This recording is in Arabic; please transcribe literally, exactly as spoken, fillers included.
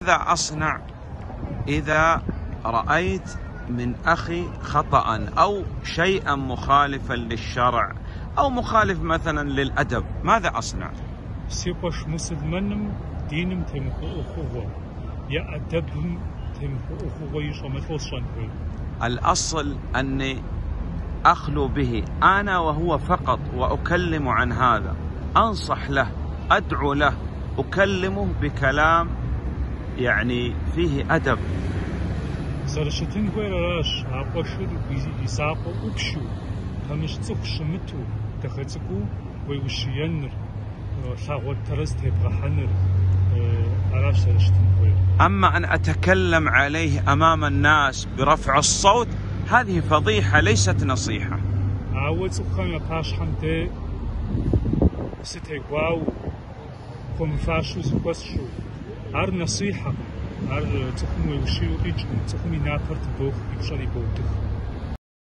ماذا أصنع إذا رأيت من أخي خطأ أو شيئا مخالفا للشرع أو مخالف مثلا للأدب؟ ماذا أصنع؟ سيقوش مسلمان دينم تمخو أخوة يا أدبهم تمخو أخوة يشمثل شنكوي. الأصل أني أخلو به أنا وهو فقط وأكلم عن هذا، أنصح له، أدعو له، أكلمه بكلام يعني فيه أدب. زرشتين غيراش عقوشر بيزاقو أبشو همش تخشمتو تخزقو ويوشينر ثاغوت ترز تبغحنر عراش زرشتين غير. أما أن أتكلم عليه أمام الناس برفع الصوت هذه فضيحة ليست نصيحة. عاود سخان باش حمد ستيواو كم فاشو زكوسشو عر نصيحة عر تخم ويوشيو إيجن تخمي نابرت بوخ يكشري بوتخ.